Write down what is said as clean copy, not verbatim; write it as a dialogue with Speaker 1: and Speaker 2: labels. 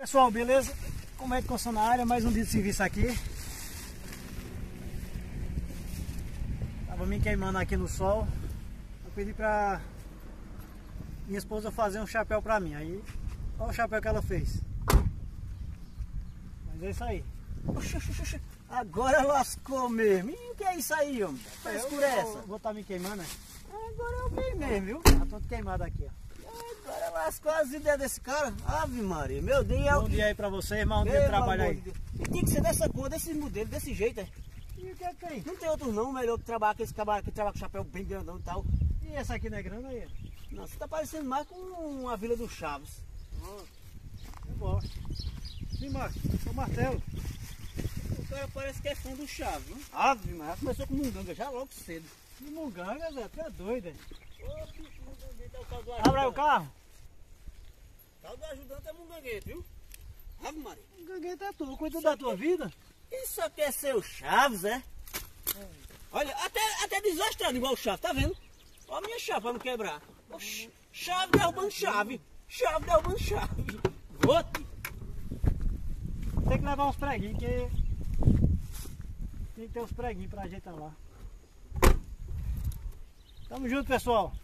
Speaker 1: Pessoal, beleza? Como é que funciona a área? Mais um dia de serviço aqui. Tava me queimando aqui no sol. Eu pedi pra minha esposa fazer um chapéu pra mim. Aí, olha o chapéu que ela fez. Mas é isso aí.
Speaker 2: Oxi, oxi, oxi. Agora lascou mesmo. E o que é isso aí, homem? Que escura é essa?
Speaker 1: Vou estar me queimando, né?
Speaker 2: Agora eu vi mesmo, viu?
Speaker 1: Tá todo queimado aqui, ó.
Speaker 2: Agora lascou as ideias desse cara. Ave Maria, meu Deus.
Speaker 1: Bom dia aí pra vocês, mais um dia de trabalho aí.
Speaker 2: E tem que ser dessa cor, desse modelo, desse jeito, é?
Speaker 1: E o que é que tem?
Speaker 2: Não tem outro não, melhor que trabalhar com esse camarada que trabalha com chapéu bem grandão e tal.
Speaker 1: E essa aqui não é grande aí?
Speaker 2: Não, você tá parecendo mais com uma Vila do Chaves.
Speaker 1: Eu gosto. Sim, Marcos, o martelo.
Speaker 2: O cara parece que é fã do Chaves, viu? Ave Maria, começou com munganga já logo cedo.
Speaker 1: Que munganga, Zé, tu é doido, hein?
Speaker 2: Ô, bicho, mungangueiro é o tal do ajudante.
Speaker 1: Abre aí o carro.
Speaker 2: O tal do ajudante é mungangueiro, viu? Ave Maria.
Speaker 1: Mungangueiro é tu, cuida da tua vida.
Speaker 2: Isso aqui é seu Chaves, é? Olha, até desastrado igual o Chaves, tá vendo? Olha a minha chave pra não quebrar. Oxi, chave derrubando chave. Chave derrubando chave. Vote.
Speaker 1: Tem que levar uns preguinhos, que tem que ter uns preguinhos pra ajeitar lá. Tamo junto, pessoal.